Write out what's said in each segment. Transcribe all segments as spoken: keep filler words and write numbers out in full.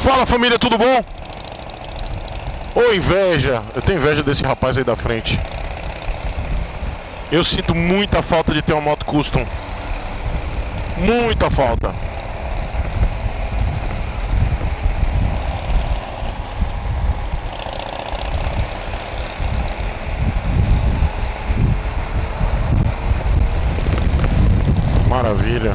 Fala família, tudo bom? Ô inveja, eu tenho inveja desse rapaz aí da frente. Eu sinto muita falta de ter uma moto custom. Muita falta. Maravilha.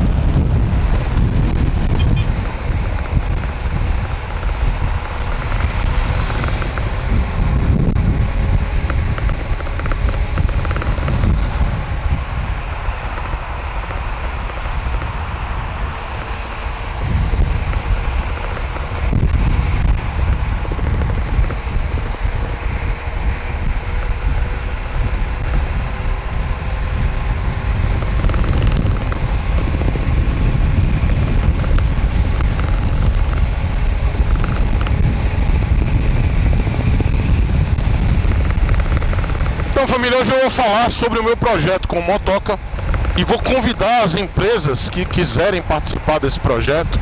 Então família, hoje eu vou falar sobre o meu projeto com motoca e vou convidar as empresas que quiserem participar desse projeto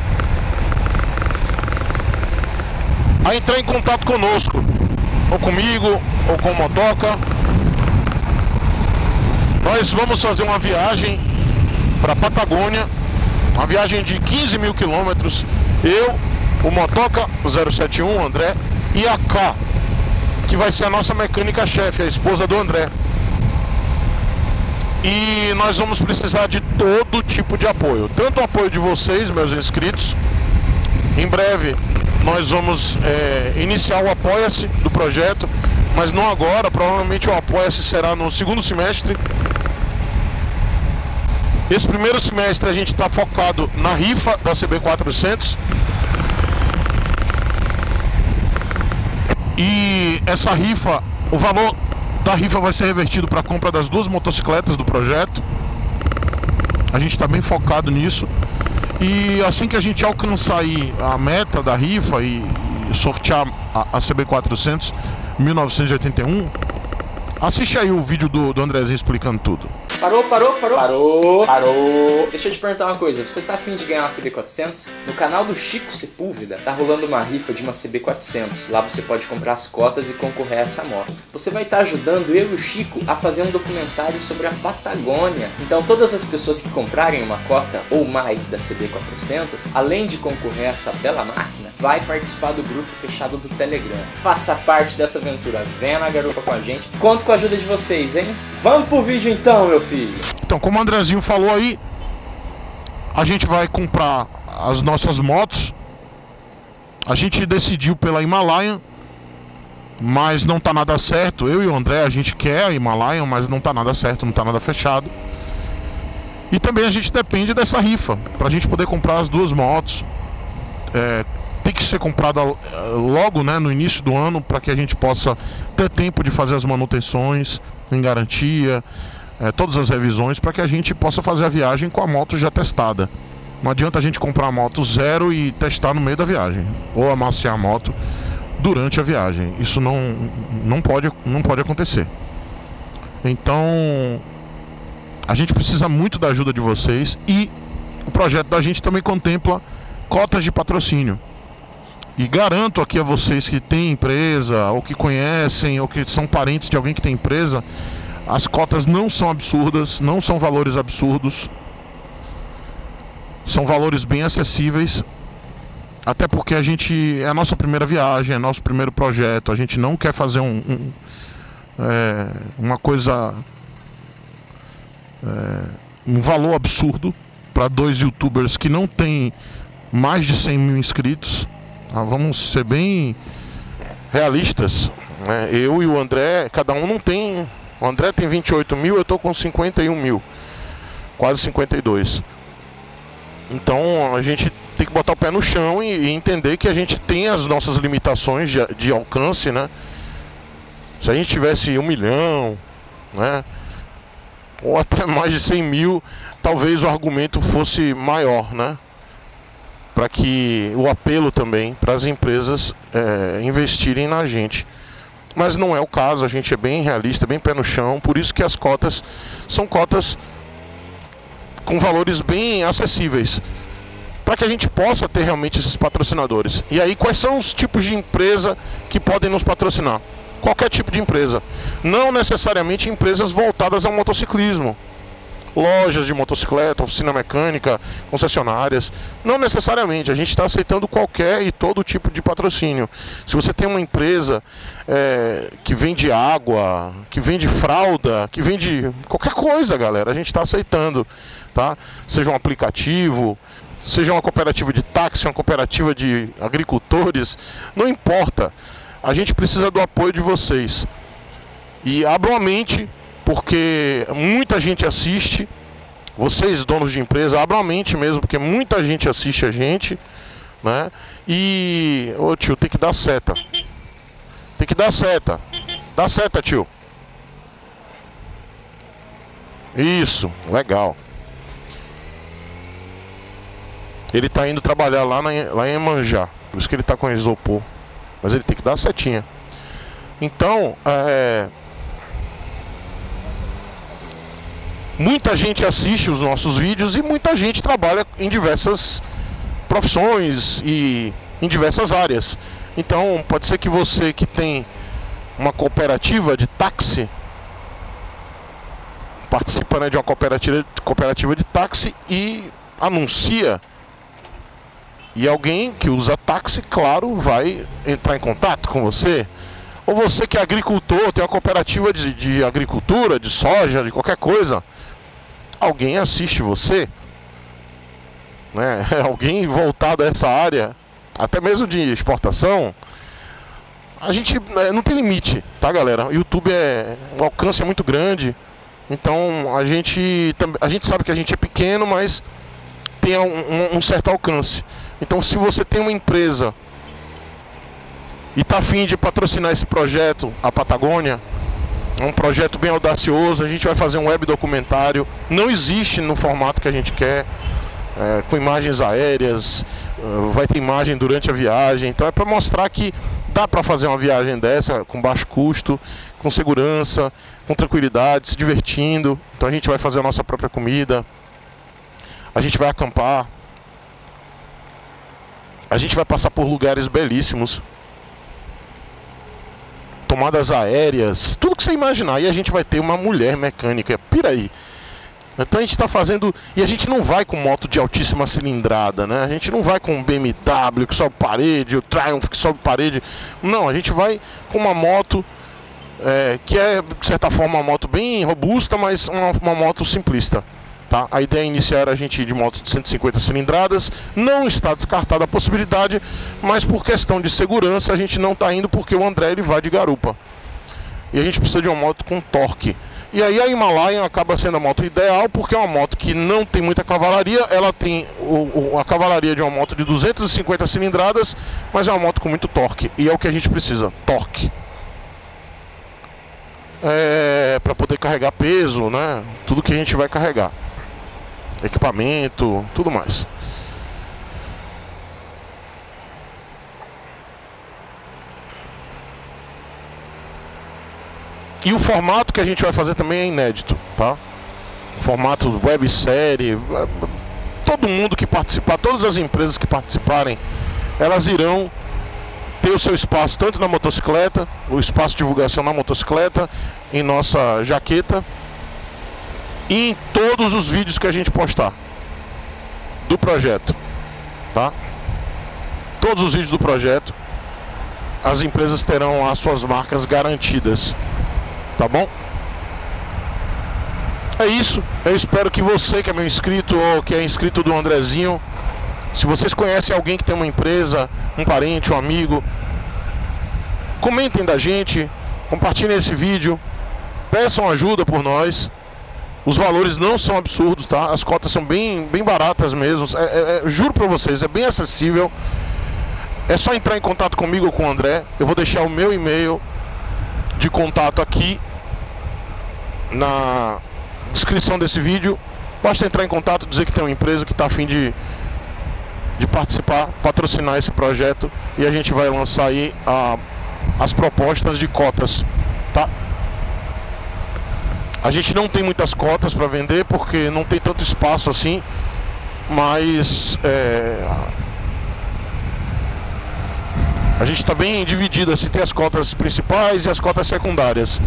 a entrar em contato conosco, ou comigo, ou com motoca. Nós vamos fazer uma viagem para a Patagônia, uma viagem de quinze mil quilômetros, eu, o motoca zero sete um, André, e a K, que vai ser a nossa mecânica-chefe, a esposa do André. E nós vamos precisar de todo tipo de apoio, tanto o apoio de vocês, meus inscritos. Em breve nós vamos é, iniciar o Apoia-se do projeto, mas não agora, provavelmente o Apoia-se será no segundo semestre. Esse primeiro semestre a gente está focado na rifa da C B quatrocentos. E essa rifa, o valor da rifa vai ser revertido para a compra das duas motocicletas do projeto. A gente está bem focado nisso. E assim que a gente alcançar aí a meta da rifa e, e sortear a, a C B quatrocentos mil novecentos e oitenta e um, assiste aí o vídeo do, do Andrezinho explicando tudo. Parou, parou, parou, parou, parou. Deixa eu te perguntar uma coisa, você tá afim de ganhar uma C B quatrocentos? No canal do Chico Sepúlveda tá rolando uma rifa de uma C B quatrocentos. Lá você pode comprar as cotas e concorrer a essa moto. Você vai estar ajudando eu e o Chico a fazer um documentário sobre a Patagônia. Então todas as pessoas que comprarem uma cota ou mais da C B quatrocentos, além de concorrer a essa bela máquina, vai participar do grupo fechado do Telegram. Faça parte dessa aventura, venha na garupa com a gente. Conto com a ajuda de vocês, hein? Vamos pro vídeo então, meu filho. Então, como o Andrezinho falou aí, a gente vai comprar as nossas motos. A gente decidiu pela Himalayan, mas não tá nada certo. Eu e o André, a gente quer a Himalayan, mas não tá nada certo, não tá nada fechado. E também a gente depende dessa rifa pra gente poder comprar as duas motos. É, tem que ser comprada logo, né, no início do ano, para que a gente possa ter tempo de fazer as manutenções em garantia, é, todas as revisões, para que a gente possa fazer a viagem com a moto já testada. Não adianta a gente comprar a moto zero e testar no meio da viagem, ou amaciar a moto durante a viagem. Isso não, não, pode, não pode acontecer. Então a gente precisa muito da ajuda de vocês, e o projeto da gente também contempla cotas de patrocínio. E garanto aqui a vocês que têm empresa, ou que conhecem, ou que são parentes de alguém que tem empresa, as cotas não são absurdas, não são valores absurdos. São valores bem acessíveis. Até porque a gente, é a nossa primeira viagem, é nosso primeiro projeto. A gente não quer fazer um, um, é, uma coisa, é, um valor absurdo para dois youtubers que não tem mais de cem mil inscritos. Ah, vamos ser bem realistas, né? Eu e o André, cada um não tem. O André tem vinte e oito mil, eu tô com cinquenta e um mil, quase cinquenta e dois. Então a gente tem que botar o pé no chão e, e entender que a gente tem as nossas limitações de, de alcance, né? Se a gente tivesse um milhão, né, ou até mais de cem mil, talvez o argumento fosse maior, né? Para que o apelo também para as empresas é, investirem na gente. Mas não é o caso, a gente é bem realista, bem pé no chão. Por isso que as cotas são cotas com valores bem acessíveis. para que a gente possa ter realmente esses patrocinadores. E aí, quais são os tipos de empresa que podem nos patrocinar? Qualquer tipo de empresa, não necessariamente empresas voltadas ao motociclismo, lojas de motocicleta, oficina mecânica, concessionárias, não necessariamente. A gente está aceitando qualquer e todo tipo de patrocínio. Se você tem uma empresa é, que vende água, que vende fralda, que vende qualquer coisa, galera, a gente está aceitando, tá? Seja um aplicativo, seja uma cooperativa de táxi, uma cooperativa de agricultores, não importa. A gente precisa do apoio de vocês. E abram a mente, porque muita gente assiste. Vocês, donos de empresa, abram a mente mesmo, porque muita gente assiste a gente, né? E, ô tio, tem que dar seta. Tem que dar seta. Dá seta, tio. Isso, legal. Ele tá indo trabalhar lá, na, lá em Iemanjá. Por isso que ele tá com isopor. Mas ele tem que dar a setinha. Então, é... muita gente assiste os nossos vídeos e muita gente trabalha em diversas profissões e em diversas áreas. Então, pode ser que você que tem uma cooperativa de táxi, participa, né, de uma cooperativa, cooperativa de táxi e anuncia. E alguém que usa táxi, claro, vai entrar em contato com você. Ou você que é agricultor, tem uma cooperativa de, de agricultura, de soja, de qualquer coisa. Alguém assiste você, né? Alguém voltado a essa área, até mesmo de exportação. A gente é, não tem limite, tá, galera? O YouTube é um alcance é muito grande. Então a gente, a gente sabe que a gente é pequeno, mas tem um, um, um certo alcance. Então, se você tem uma empresa e está a fim de patrocinar esse projeto, a Patagônia, é um projeto bem audacioso, a gente vai fazer um web documentário, não existe no formato que a gente quer, é, com imagens aéreas, vai ter imagem durante a viagem, então é para mostrar que dá para fazer uma viagem dessa com baixo custo, com segurança, com tranquilidade, se divertindo. Então a gente vai fazer a nossa própria comida, a gente vai acampar, a gente vai passar por lugares belíssimos, tomadas aéreas, tudo que você imaginar. E a gente vai ter uma mulher mecânica, piraí. Então a gente está fazendo, e a gente não vai com moto de altíssima cilindrada, né? A gente não vai com um B M W que sobe parede, o Triumph que sobe parede. Não, a gente vai com uma moto é, que é, de certa forma, uma moto bem robusta, mas uma, uma moto simplista. Tá? A ideia inicial era a gente ir de moto de cento e cinquenta cilindradas, não está descartada a possibilidade, mas por questão de segurança a gente não está indo, porque o André ele vai de garupa. E a gente precisa de uma moto com torque. E aí a Himalaia acaba sendo a moto ideal, porque é uma moto que não tem muita cavalaria, ela tem o, o, a cavalaria de uma moto de duzentas e cinquenta cilindradas, mas é uma moto com muito torque, e é o que a gente precisa, torque. É, para poder carregar peso, né? Tudo que a gente vai carregar. Equipamento, tudo mais. E o formato que a gente vai fazer também é inédito, tá? O formato websérie. Todo mundo que participar, todas as empresas que participarem, elas irão ter o seu espaço tanto na motocicleta, o espaço de divulgação na motocicleta, em nossa jaqueta, e em todos os vídeos que a gente postar do projeto, tá? Todos os vídeos do projeto, as empresas terão as suas marcas garantidas, tá bom? É isso. Eu espero que você que é meu inscrito ou que é inscrito do Andrezinho, se vocês conhecem alguém que tem uma empresa, um parente, um amigo, comentem da gente, compartilhem esse vídeo, peçam ajuda por nós. Os valores não são absurdos, tá? As cotas são bem, bem baratas mesmo. É, é, é, juro pra vocês, é bem acessível. É só entrar em contato comigo ou com o André. Eu vou deixar o meu e-mail de contato aqui na descrição desse vídeo. Basta entrar em contato, dizer que tem uma empresa que está a fim de, de participar, patrocinar esse projeto, e a gente vai lançar aí a, as propostas de cotas, tá? A gente não tem muitas cotas para vender porque não tem tanto espaço assim. mas é, a gente está bem dividido, assim, tem as cotas principais e as cotas secundárias.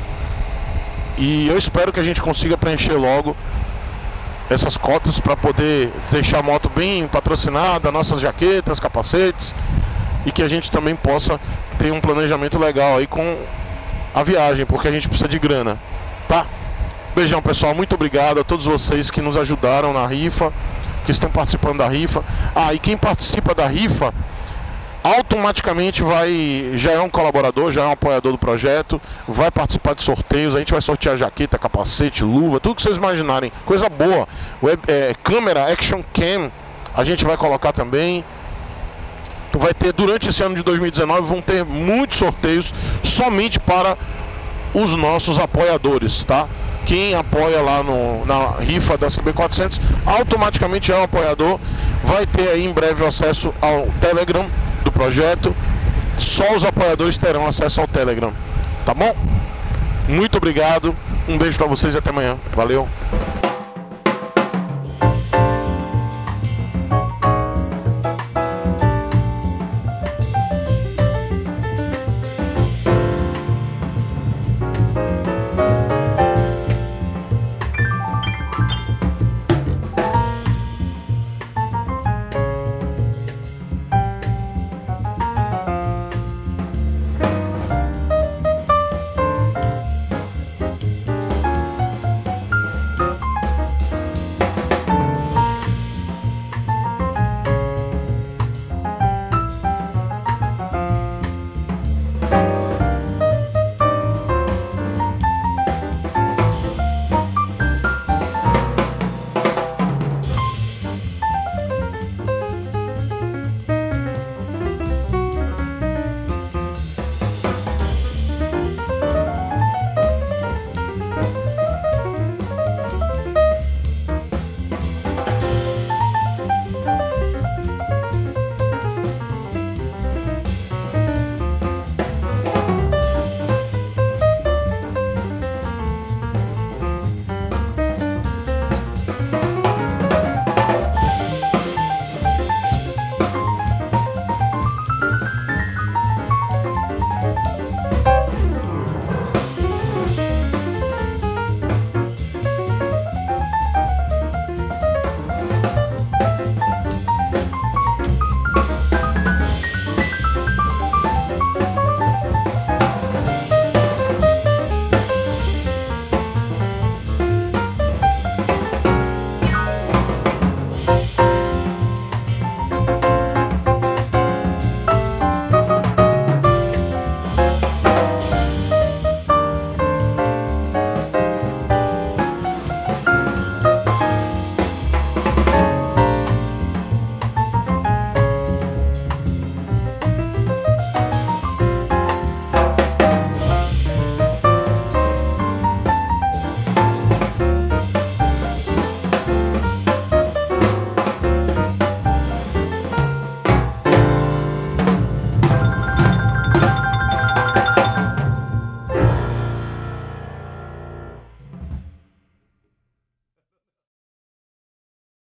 E eu espero que a gente consiga preencher logo essas cotas para poder deixar a moto bem patrocinada, nossas jaquetas, capacetes, e que a gente também possa ter um planejamento legal aí com a viagem, porque a gente precisa de grana, tá? Beijão, pessoal, muito obrigado a todos vocês que nos ajudaram na rifa, que estão participando da rifa. Ah, e quem participa da rifa automaticamente vai, já é um colaborador, já é um apoiador do projeto, vai participar de sorteios. A gente vai sortear jaqueta, capacete, luva, tudo que vocês imaginarem, coisa boa. Web, é, câmera, action cam, a gente vai colocar também. Então vai ter, durante esse ano de dois mil e dezenove, vão ter muitos sorteios somente para os nossos apoiadores, tá? Quem apoia lá no, na rifa da C B quatrocentos automaticamente é um apoiador, vai ter aí em breve o acesso ao Telegram do projeto. Só os apoiadores terão acesso ao Telegram, tá bom? Muito obrigado, um beijo pra vocês e até amanhã, valeu!